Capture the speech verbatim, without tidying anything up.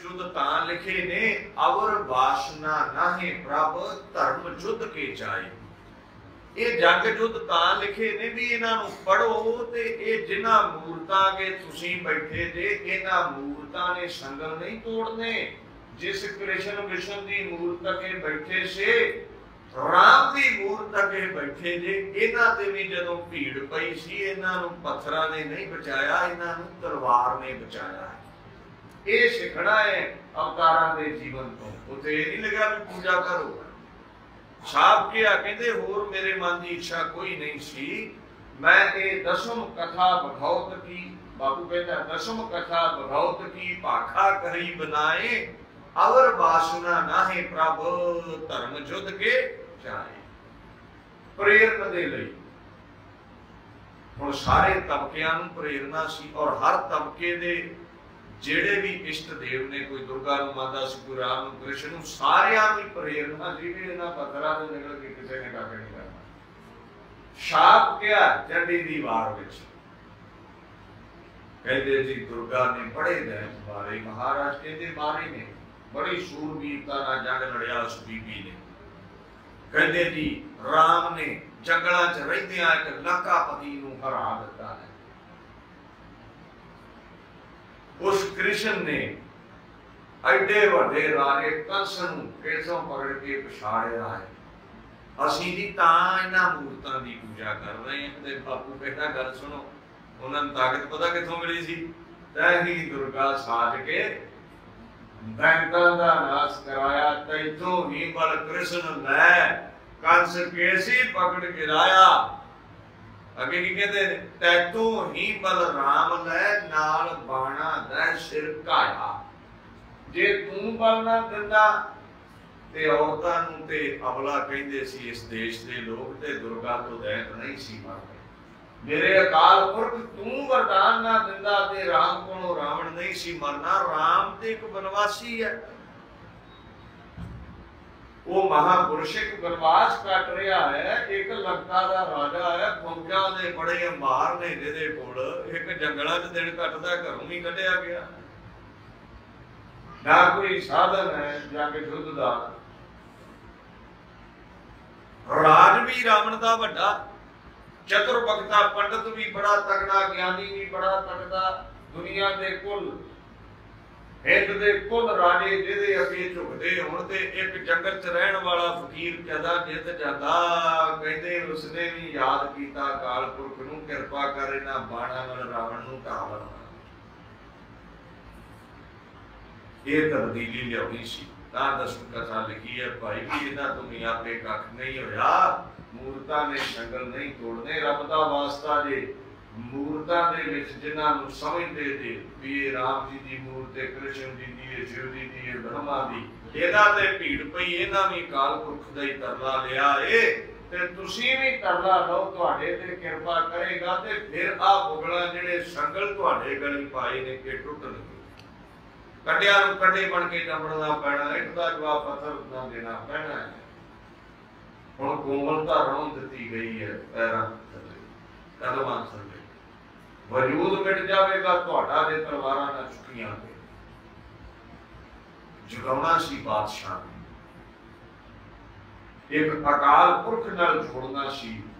जुद तां लिखे ने अवर वासना नाहे प्रभ धर्म जुद के जाए। ये जग जुद तां लिखे ने भी इन्हां नूं पढ़ो ते ये जिन्हां मूर्तां अगे तुसीं बैठे जे इन्हां मूर्तां ने संगल नहीं तोड़ने। जिस कृष्ण विष्णु की मूर्त अगे बैठे से राम की मूर्त अगे बैठे जे इन्हां ते भी जदों भीड़ पई सी इन्हां नूं पत्थरां ने नहीं बचाया, इन्हां नूं तलवार ने बचाया। ये सिखना है अवतारां दे जीवन तो। उत्थे ये नहीं लगा भी पूजा करो। साहब क्या कहते होर मेरे मन की इच्छा कोई नहीं सी। मैं ये दसम कथा बघौत की, बापू कहता दसम कथा बघौत की भाखा करी बनाए अवर वासना नाहे प्रभ धर्म जुद के जाए। प्रेरणा दे लई हुण सारे तबकियां नूं प्रेरणा सी और हर तबके दे जेड़े भी इष्ट देव ने, कोई दुर्गा नूं माता सी, कोई राम नूं, कृष्ण नूं, सारियां नूं प्रेरणा सी भी इन्हां पत्थरां तों निकल के किसी ने कख नहीं करना। शाप क्या चंडी दी वार विच कहते जी दुर्गा ने बड़े दिन मारे, महाराज कहते मारे ने, बड़ी सूरबीरता नाल जंग लड़िया उस बीबी ने। कहते जी राम ने जंगलां च रहिंदियां इक लंकापति नूं हरा दिता है। उस कृष्ण ने एडे वड्डे राजे कंस नूं केसों पकड़ के पछाड़िया है। असीं जी तां इन्हां मूर्तां दी पूजा कर रहे हैं। ते बापू कहता गल सुनो, उन्हां नूं ताकत पता कित्थों मिली सी? तैही दुर्गा साज के बैंतां दा नाश कराया, तैथों ही बल कृष्ण लै कंस केसी पकड़ गिराया। अगे की कहते तैतों ही बल राम लै नाल बाणा दै सिर घाया। जे तू बल ना दिंदा ते औरतां नूं ते अबला कहंदे सी इस देश दे लोग, ते दुर्गा तो दैत नहीं सी मरदे। मेरे अकाल पुरख तू वरदान ना दिंदा ते राम कोलों रावण नहीं सी मरना। राम ते एक बनवासी है, वो महापुरुष एक वनवास कट रहा है। एक लंका दा राजा है, फौजां दे बड़े अंबार ने जिहदे कोल एक जंगलां च दिन कटदा, घरों ही कढिया गया। ना कोई साधन है जाके युद्ध दा। राज भी रावण दा वड्डा, चतुर्भगता पंडित भी बड़ा तगड़ा, ज्ञानी भी बड़ा तगड़ा। दुनिया दे कुल हिंद दे कुल राजे जिहदे अगे झुकदे होण ते एक जंगल च रहण वाला फकीर कदा जित जांदा। कहंदे उसने भी याद कीता काल पुरख नूं, किरपा कर इन्हां बाणां नाल रावण नूं ढावण। ये तब्दीली लियाउणी सी तां दसम कथा लिखी है भाई भी इन्हां तो भी आपे कख नहीं होया। मूर्तां ने संगल नहीं तोड़ने। रब दा वास्ता जे मूर्तां दे विच जिन्हां नूं समझदे ते भी ये राम जी दी मूर्त है, कृष्ण जी दी है, शिव जी दी है, ब्रह्मा दी, इहदा ते भीड़ पई। इन्हां भी काल पुरख दा ही तरला लिया ए ते तुसीं भी तरला लो, तुहाडे ते किरपा करेगा ते फिर आ बुगला जिहड़े संगल तुहाडे गली पाए ने कि टुटणगे। कड्डिया नूं कड्डे बन के जंबड़ना पैना, इक दा जवाब पत्थर ना देना पैना है। हुण कोमलता रौं दित्ती गई है पैरां थल्ले, कदमां थल्ले। वजूद मिट जाएगा तुहाडा जे तलवारां ना चुकियां ते। जगाउणा सी बादशाह ने, एक अकाल पुरख नाल जोड़ना सी।